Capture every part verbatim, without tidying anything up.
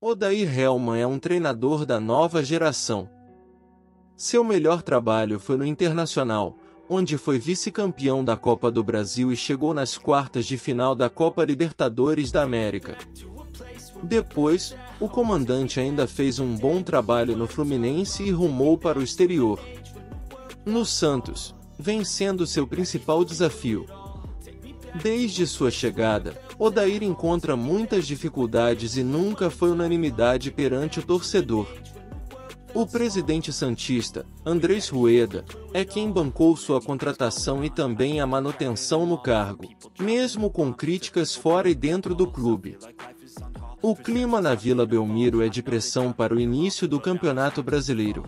Odair Hellmann é um treinador da nova geração. Seu melhor trabalho foi no Internacional, onde foi vice-campeão da Copa do Brasil e chegou nas quartas de final da Copa Libertadores da América. Depois, o comandante ainda fez um bom trabalho no Fluminense e rumou para o exterior. No Santos, vem sendo seu principal desafio. Desde sua chegada, Odair encontra muitas dificuldades e nunca foi unanimidade perante o torcedor. O presidente santista, Andrés Rueda, é quem bancou sua contratação e também a manutenção no cargo, mesmo com críticas fora e dentro do clube. O clima na Vila Belmiro é de pressão para o início do Campeonato Brasileiro.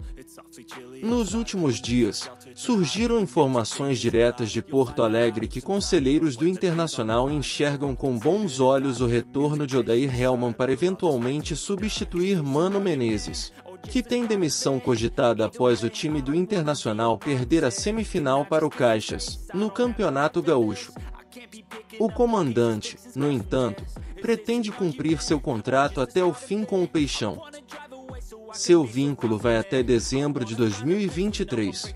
Nos últimos dias, surgiram informações diretas de Porto Alegre que conselheiros do Internacional enxergam com bons olhos o retorno de Odair Hellmann para eventualmente substituir Mano Menezes, que tem demissão cogitada após o time do Internacional perder a semifinal para o Caixas, no Campeonato Gaúcho. O comandante, no entanto, pretende cumprir seu contrato até o fim com o Peixão. Seu vínculo vai até dezembro de dois mil e vinte e três.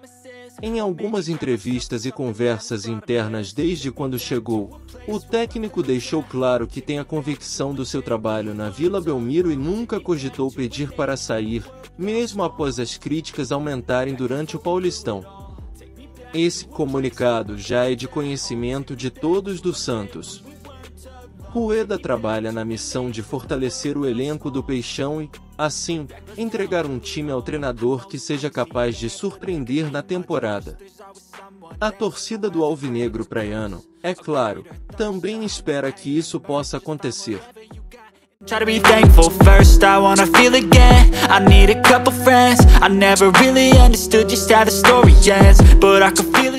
Em algumas entrevistas e conversas internas desde quando chegou, o técnico deixou claro que tem a convicção do seu trabalho na Vila Belmiro e nunca cogitou pedir para sair, mesmo após as críticas aumentarem durante o Paulistão. Esse comunicado já é de conhecimento de todos do Santos. Rueda trabalha na missão de fortalecer o elenco do Peixão e, assim, entregar um time ao treinador que seja capaz de surpreender na temporada. A torcida do Alvinegro Praiano, é claro, também espera que isso possa acontecer. Try to be thankful first, I wanna feel again. I need a couple friends. I never really understood just how the story ends, but I can feel it.